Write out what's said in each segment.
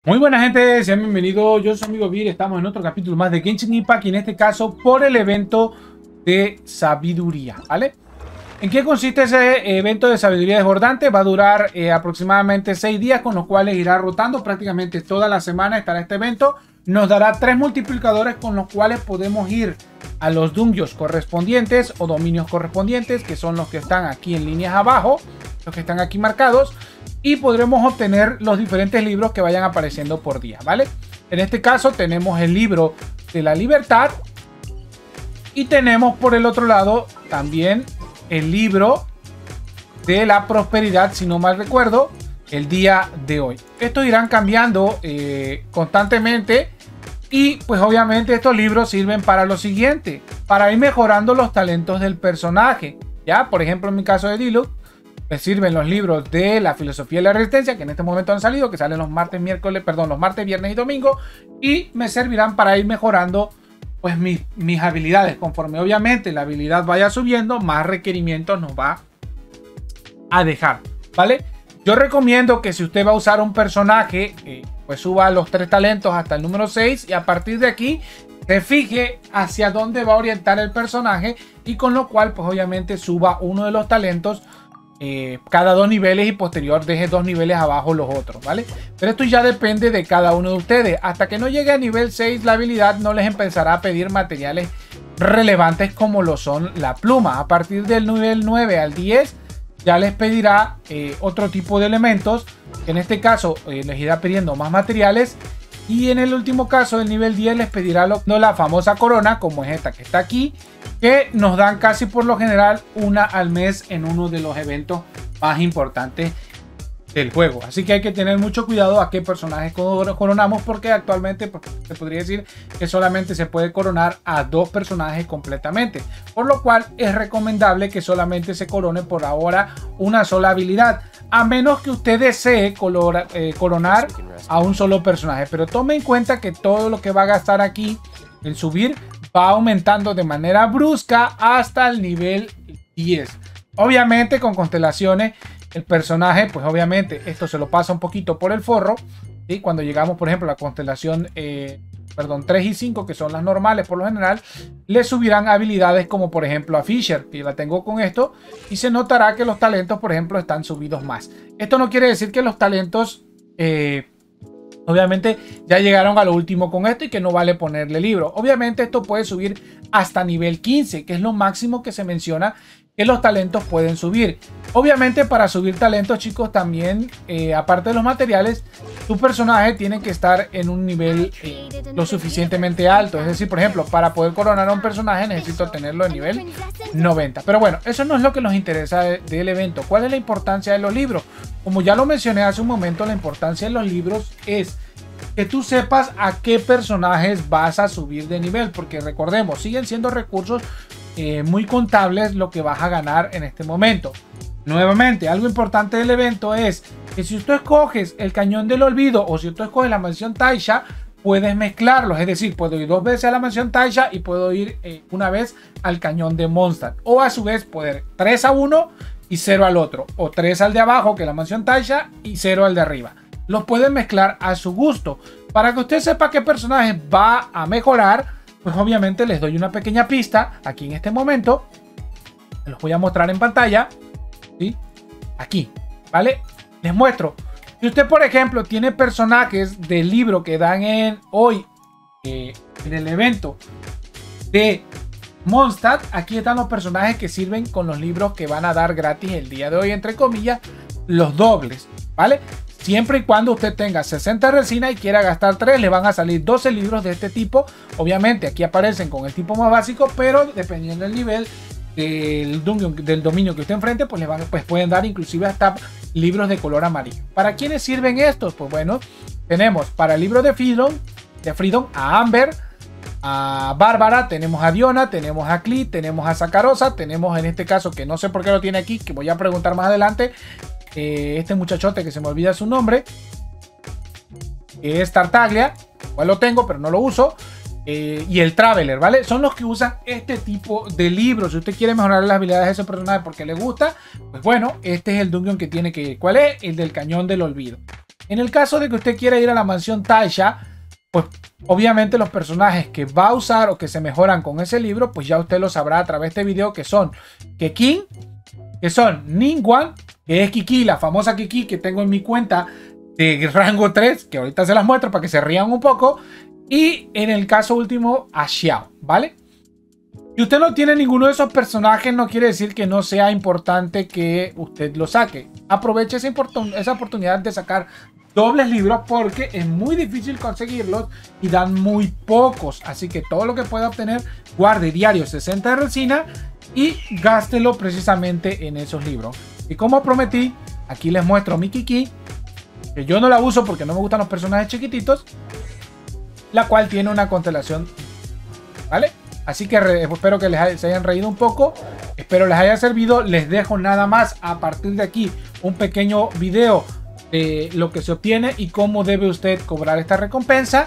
Muy buena gente, sean bienvenidos, yo soy amigo Vir, estamos en otro capítulo más de Genshin Impact y en este caso por el evento de sabiduría, ¿vale? ¿En qué consiste ese evento de sabiduría desbordante? Va a durar aproximadamente 6 días, con los cuales irá rotando prácticamente toda la semana estará este evento. Nos dará 3 multiplicadores con los cuales podemos ir a los dungeons correspondientes o dominios correspondientes, que son los que están aquí en líneas abajo, los que están aquí marcados. Y podremos obtener los diferentes libros que vayan apareciendo por día, ¿vale? En este caso tenemos el libro de la libertad. Y tenemos por el otro lado también el libro de la prosperidad, si no mal recuerdo, el día de hoy. Estos irán cambiando constantemente. Y pues obviamente estos libros sirven para lo siguiente. Para ir mejorando los talentos del personaje. Ya, por ejemplo, en mi caso de Diluc, me sirven los libros de la filosofía de la resistencia, que en este momento han salido, que salen los martes, los martes, viernes y domingo, y me servirán para ir mejorando pues mis habilidades. Conforme obviamente la habilidad vaya subiendo, más requerimientos nos va a dejar, ¿vale? Yo recomiendo que si usted va a usar un personaje, pues suba los 3 talentos hasta el número 6 y a partir de aquí se fije hacia dónde va a orientar el personaje y con lo cual pues obviamente suba uno de los talentos cada 2 niveles y posterior deje 2 niveles abajo los otros, ¿vale? Pero esto ya depende de cada uno de ustedes. Hasta que no llegue a nivel 6 la habilidad no les empezará a pedir materiales relevantes como lo son la pluma. A partir del nivel 9 al 10 ya les pedirá otro tipo de elementos, que en este caso les irá pidiendo más materiales. Y en el último caso, el nivel 10 les pedirá la famosa corona, como es esta que está aquí, que nos dan casi por lo general una al mes en uno de los eventos más importantes del juego. Así que hay que tener mucho cuidado a qué personajes coronamos, porque actualmente pues, se podría decir que solamente se puede coronar a 2 personajes completamente. Por lo cual es recomendable que solamente se corone por ahora una sola habilidad. A menos que usted desee coronar a un solo personaje. Pero tome en cuenta que todo lo que va a gastar aquí en subir va aumentando de manera brusca hasta el nivel 10. Obviamente con constelaciones el personaje, pues obviamente esto se lo pasa un poquito por el forro. ¿Sí? Cuando llegamos por ejemplo a la constelación 3 y 5, que son las normales por lo general, le subirán habilidades como por ejemplo a Fisher, que yo la tengo con esto, y se notará que los talentos por ejemplo están subidos más. Esto no quiere decir que los talentos obviamente ya llegaron a lo último con esto y que no vale ponerle libro. Obviamente esto puede subir hasta nivel 15, que es lo máximo que se menciona que los talentos pueden subir. Obviamente para subir talentos, chicos, también aparte de los materiales, tu personaje tiene que estar en un nivel lo suficientemente alto. Es decir, por ejemplo, para poder coronar a un personaje necesito tenerlo en nivel 90. Pero bueno, eso no es lo que nos interesa del evento. ¿Cuál es la importancia de los libros? Como ya lo mencioné hace un momento, la importancia de los libros es que tú sepas a qué personajes vas a subir de nivel, porque recordemos, siguen siendo recursos muy contables lo que vas a ganar en este momento. Nuevamente, algo importante del evento es que si tú escoges el cañón del olvido o si tú escoges la mansión Taisha, puedes mezclarlos, es decir, puedo ir 2 veces a la mansión Taisha y puedo ir una vez al cañón de Mondstadt, o a su vez poder 3 a uno y 0 al otro, o 3 al de abajo que es la mansión Taisha y 0 al de arriba. Los pueden mezclar a su gusto. Para que usted sepa qué personaje va a mejorar, pues obviamente les doy una pequeña pista aquí en este momento. Los voy a mostrar en pantalla, ¿sí? Aquí, ¿vale? Les muestro. Si usted, por ejemplo, tiene personajes del libro que dan hoy en el evento de Mondstadt, aquí están los personajes que sirven con los libros que van a dar gratis el día de hoy, entre comillas, los dobles, ¿vale? Siempre y cuando usted tenga 60 resina y quiera gastar 3, le van a salir 12 libros de este tipo. Obviamente aquí aparecen con el tipo más básico, pero dependiendo del nivel del dominio que usted enfrente, pues pueden dar inclusive hasta libros de color amarillo. ¿Para quiénes sirven estos? Pues bueno, tenemos para el libro de Freedom a Amber, a Bárbara, tenemos a Diona, tenemos a Clee, tenemos a Sakarosa, tenemos en este caso, que no sé por qué lo tiene aquí, que voy a preguntar más adelante, este muchachote que se me olvida su nombre, que es Tartaglia, igual lo tengo pero no lo uso, y el Traveler, ¿vale? Son los que usan este tipo de libros. Si usted quiere mejorar las habilidades de ese personaje porque le gusta, pues bueno, este es el dungeon que tiene que ir. ¿Cuál es? El del cañón del olvido. En el caso de que usted quiera ir a la mansión Taisha, pues obviamente los personajes que va a usar o que se mejoran con ese libro, pues ya usted lo sabrá a través de este video, que son Keqing, que son Ningguang, que es Kiki, la famosa Kiki que tengo en mi cuenta de rango 3, que ahorita se las muestro para que se rían un poco, y en el caso último a Xiao, ¿vale? Si usted no tiene ninguno de esos personajes, no quiere decir que no sea importante que usted lo saque. Aproveche esa oportunidad de sacar dobles libros porque es muy difícil conseguirlos y dan muy pocos. Así que todo lo que pueda obtener, guarde diario 60 de resina y gástelo precisamente en esos libros. Y como prometí, aquí les muestro mi Kiki, que yo no la uso porque no me gustan los personajes chiquititos, la cual tiene una constelación, ¿vale? Así que espero que se hayan reído un poco, espero les haya servido. Les dejo nada más a partir de aquí un pequeño video de lo que se obtiene y cómo debe usted cobrar esta recompensa.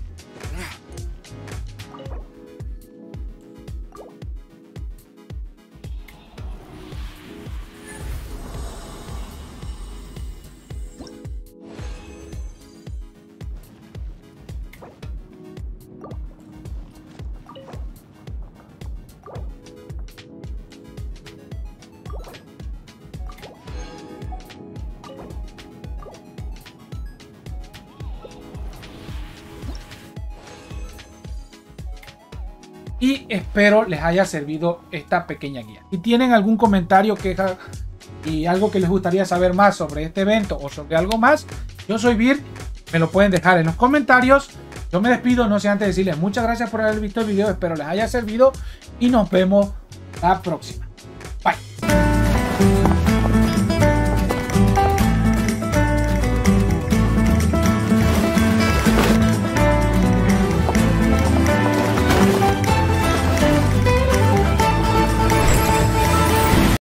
Y espero les haya servido esta pequeña guía. Si tienen algún comentario, queja y algo que les gustaría saber más sobre este evento o sobre algo más, yo soy Vir, me lo pueden dejar en los comentarios. Yo me despido, no sé antes de decirles muchas gracias por haber visto el video, espero les haya servido y nos vemos la próxima.